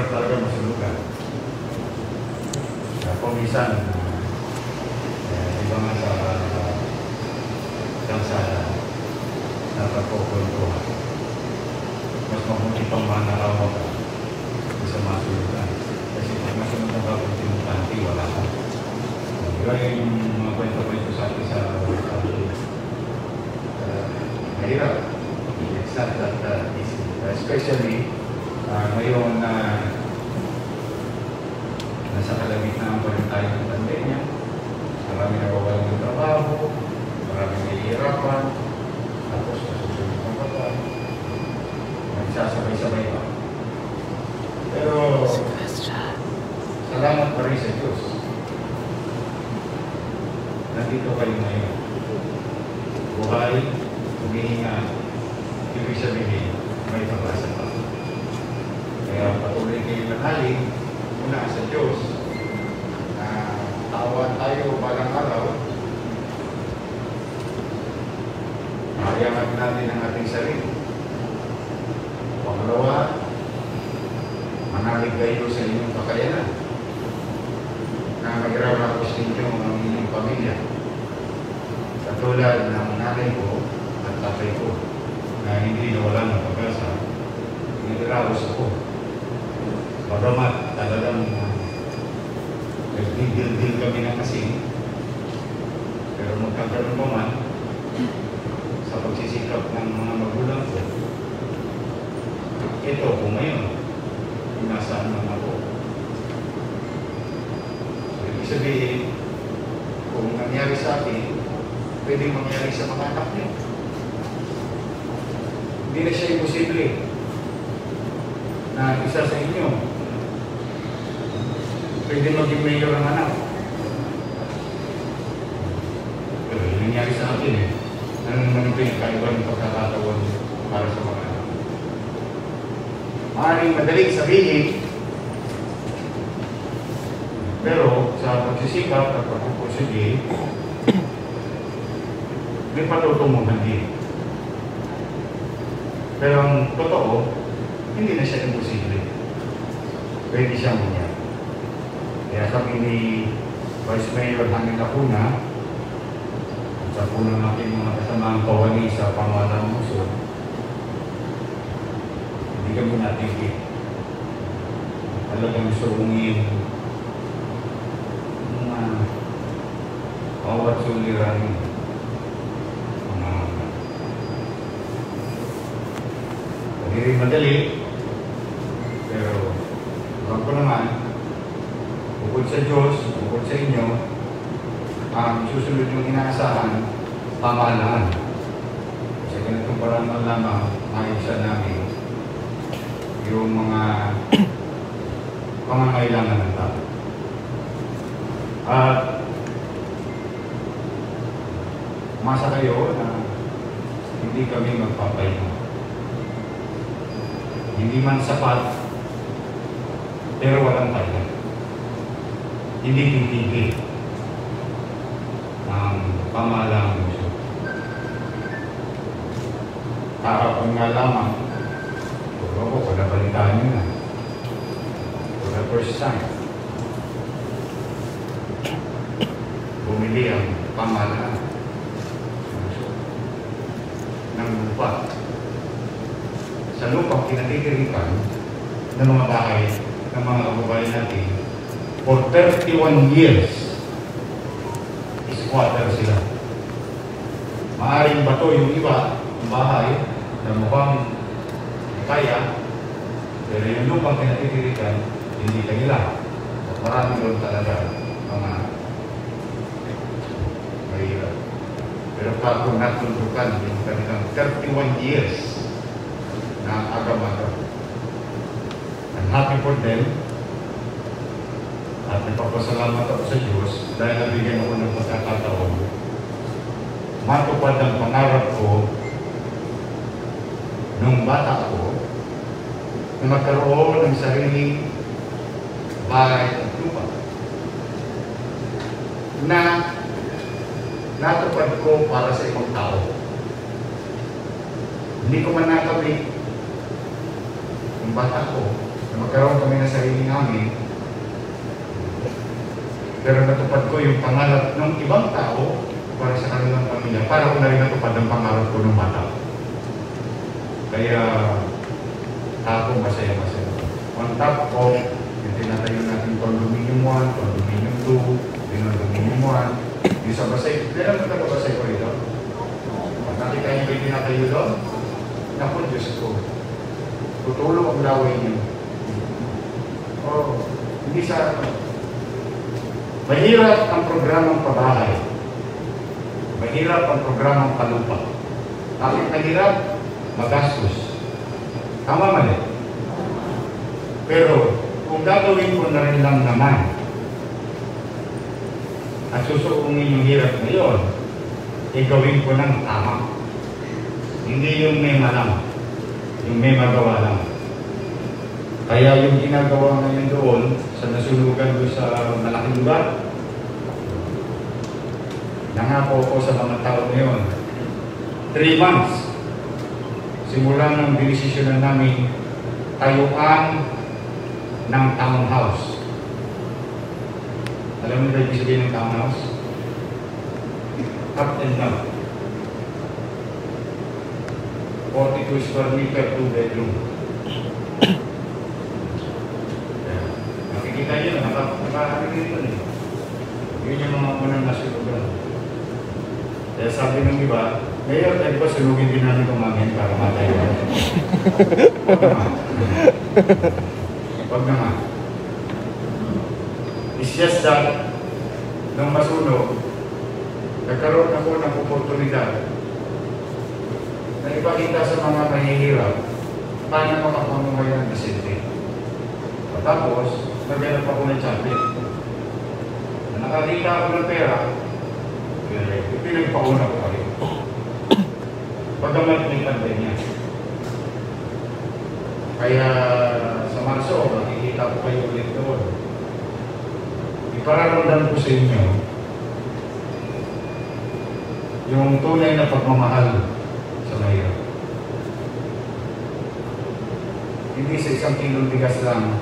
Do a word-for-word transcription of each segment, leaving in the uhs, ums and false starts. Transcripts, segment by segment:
mahirap talaga masulugan. Kaya kung minsan, eh, iba nga sa kansada, dapat po kwentuhan. Mas mabuti pang manarawa ka sa masulugan. Kasi pag masunod na ba kung tinutante, wala ka. Diba yung mga kwento-kwento sa atin sa uh, mahirap. It's not that uh, easy. Especially uh, ngayon na uh, nasa kalagitnaan pa rin tayo ng pandemya. Marami nawawalan ng trabaho, marami nahihirapan, tapos nasusunod ng bata. Nagsasabay-sabay pa. Pero salamat pa rin sa Diyos. Nandito kayo ngayon. Buhay, humihinga, ibig sabihin, may pag-asa pa. Kaya patuloy kayo nangaling muna sa Diyos na tawan tayo balang araw. Mayaman natin ang ating sarili. Pangalawa, manalig kayo sa inyong kakayanan na mag-rarapos ninyo ang inyong pamilya. Katulad ng nanay ko at tatay ko na hindi nawala ng pag-asa, nag-rarapos ako. Bagamat talagang uh, nag-deal-deal kami ng kasing, pero magkakaroon pa man sa pagsisikap ng mga magulang ko, ito po ngayon, inasaan lang ako. So, ibig sabihin, kung nangyari sa akin, pwedeng mangyari sa mga anak niyo. Hindi na siya imposible na isa sa inyo pwede maging mayor ang anak. Pero yung nangyari sa akin eh, ano naman ito yung kaiba ng pagkakatawan para sa mga anak. Maaaring madaling sabihin, pero sa pagsisikap at pagpupursige, may patutunguhan din. Pero ang totoo, hindi na siya imposible. Pwede siyang mangyari. Kaya kami ni Vice Mayor Hangin Lacuna, sa punong natin mga kasamaang kawani sa pamahalaan ng Luzon, hindi kami natigil. Talagang surungin mga bawat suliran mga hindi rin madali, pero huwag ko naman bukod sa Diyos, bukod sa inyo, ang um, susunod yung inaasahan, pamahalaan. Kasi ganitong parang lamang maisa namin yung mga pangangailangan ng tao. At umasa kayo na hindi kami magpapahinga. Hindi man sapat, pero walang tayo. Hindi titigil ang pamahalaan ng Diyos. Harapan nga lamang, puro ko, wala balitaan nyo na. For the first time, bumili ang pamahalaan ng lupa. Sa lupang kinatitirikan ng mga bahay ng mga kababayan natin, for thirty-one years, squatter sila. Maaring bato yung iba, yung bahay, na mukhang kaya, pero yung lupang kinatitirikan, hindi kanila. Marami doon talaga mga mahirap. Pero kapag natundukan yung kanilang thirty-one years na agam-agam. I'm happy for them. At nagpapasalamat ako sa Diyos dahil nabigyan ako ng pagkakataon. Matupad ang pangarap ko nung bata ko na magkaroon ng sariling bahay at lupa. Na natupad ko para sa ibang tao. Hindi ko man nakamit yung bata ko na magkaroon kami ng sarili namin, pero natupad ko yung pangarap ng ibang tao para sa kanilang pamilya, para ko na rin natupad ang pangarap ko ng bata. Kaya ako masaya-masaya. On top of yung tinatayo natin condominium one, condominium two, condominium one, yung sa Basay, kailan mo taga Basay ko ito? Nakita niyo ba yung tinatayo doon? Naku, Diyos ko. Tutulo ang laway niyo. Oh, hindi sa... Mahirap ang programang pabahay. Mahirap ang programang palupa. Bakit mahirap? Magastos. Tama mali. Pero, kung gagawin ko na rin lang naman at susuungin yung hirap ngayon, igawin ko ng tama. Hindi yung may malam, yung may magawa lang. Kaya yung ginagawa ngayon doon, sa nasunugan doon sa malaking lugar, nangako ko sa mga tao ngayon, three months, simula ng dinesisyonan namin, tayuan ng townhouse. Alam mo ba ibig sabihin ng townhouse? Up and down. forty-two square meter, two bedroom. Nakikita nyo, nakakarinig dito eh. Yun yung mga unang nasunugan. Kaya sabi ng iba, Mayor, tayo ba sunugin din namin kumamin para matayo? Huwag naman. Huwag naman. It's just that, nung masunog, nagkaroon ako ng oportunidad na ipakita sa mga mahihirap paano makapamuhay ng disente. Tapos, naghanap ako ng champion. Nakakita ako ng pera, pinagpauna ko kayo. Pagkamat may pandemya. Kaya sa Marso, makikita ko kayo ulit doon. Ipararamdam ko sa inyo yung tunay na pagmamahal sa mahirap. Hindi sa isang kilong bigas lang,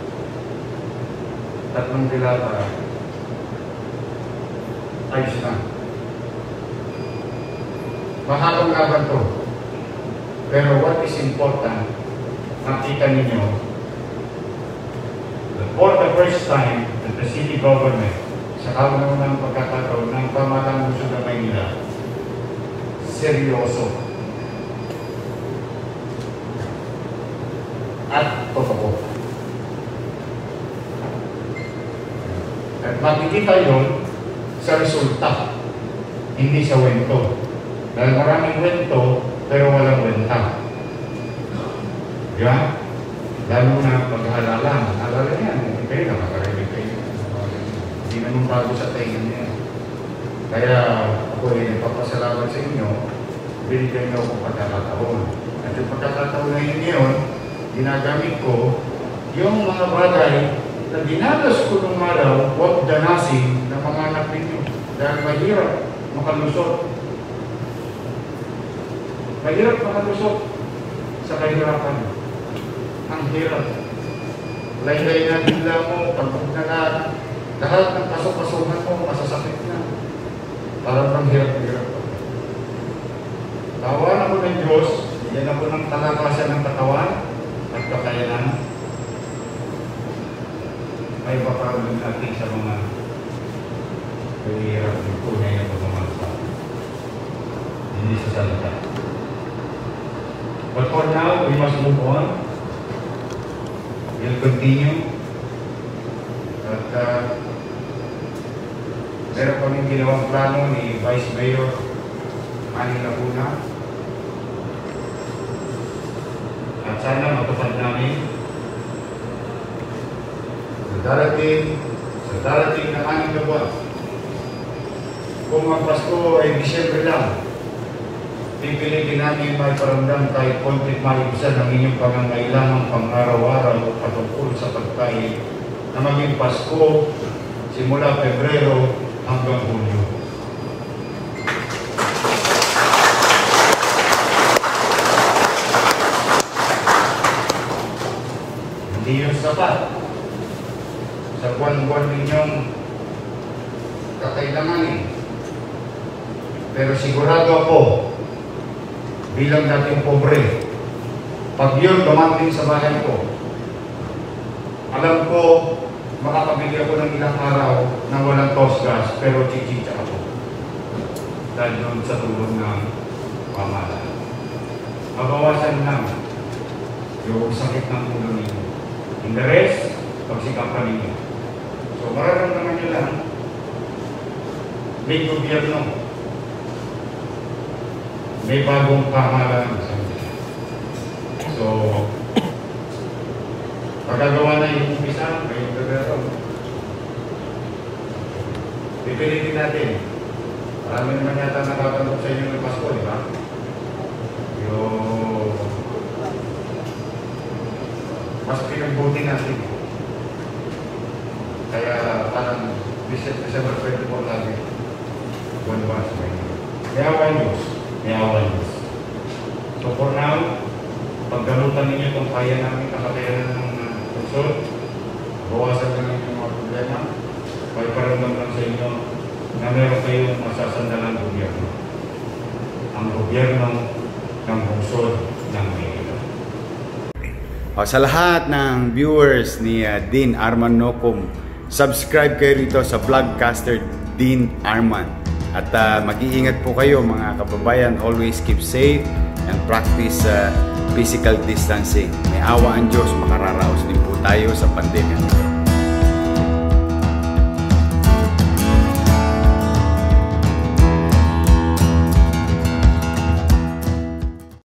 tatlong dilata, ayos na. Mahabang laban to. Pero what is important, nakita ninyo, for the first time, that the city government, sa kaunang pagkakataon ng pamatang lungsod ng Maynila, seryoso at totoo. At makikita yun sa resulta, hindi sa wento. Dahil maraming wento, pero walang wenta. Di ba? Lalo na paghalalan. Alala niyan, hindi kayo nakakarinig kayo. Hindi naman bago sa tingin niya. Kaya ako ay nagpapasalamat sa inyo, binigyan niyo ako pagkakataon. At yung pagkakataon na yun ngayon, ginagamit ko yung mga bagay na dinadas ko nung araw, huwag danasin ng mga anak ninyo. Dahil mahirap makalusot. Mahirap makalusot sa kahirapan. Ang hirap. Laylay na bigla mo, pagod na lahat. Lahat ng pasok-pasokan mo, masasakit na. Parang ang hirap-hirap. Tawanan ako ng Diyos, yan ako ng talakasan ng katawan at kakayanan. Ay paparoon natin sa mga kahirap ng tunay na pagmamalsa. Hindi sa salita. But for now, we must move on. We'll continue. At uh, meron kaming ginawang plano ni Vice Mayor Manny Laguna. At sana matupad namin sa darating, sa darating na aning na buwan. Kung ang Pasko ay Disyembre lang, pipilitin namin may paramdam kahit kontit maibusan ang inyong pangangailangan pang-araw-araw patungkol sa pagkain na maging Pasko simula Pebrero hanggang Hulyo. Hindi yun sapat sa buwan-buwan ninyong kakailanganin. Pero sigurado ako, bilang dating pobre, pag yun dumating sa bahay ko, alam ko, makakabili ako ng ilang araw na walang toast gas, pero chichicha ako. Dahil doon sa tulong ng pamahalaan. Mabawasan lang yung sakit ng ulo ninyo. In the rest, pagsikapan ninyo. So, mararamdaman nyo lang, may gobyerno, may bagong pamahalaan sa inyo. So, pagkagawa na yung umpisa, may gobyerno. Pipilitin natin. Marami naman yata nakatanggap sa inyo ng Pasko, di ba? Yung mas pinagbuti natin. Kaya parang December twenty-four lagi. Buwan-buwan sa mga. May awan Diyos. May awan Diyos. So for now, paggalutan ninyo kung kaya namin kakatayan ng consult, bawasan lang ninyo mga problema, may paramdam lang sa inyo na meron kayong masasandalang gobyerno. Ang gobyerno ng bungsod ng Maynila. O, sa lahat ng viewers ni uh, Dean Arman Nocom, subscribe kayo rito sa Vlogcaster Dean Arman. At uh, mag-iingat po kayo mga kababayan. Always keep safe and practice uh, physical distancing. May awa ang Diyos, makararaos din po tayo sa pandemya nito.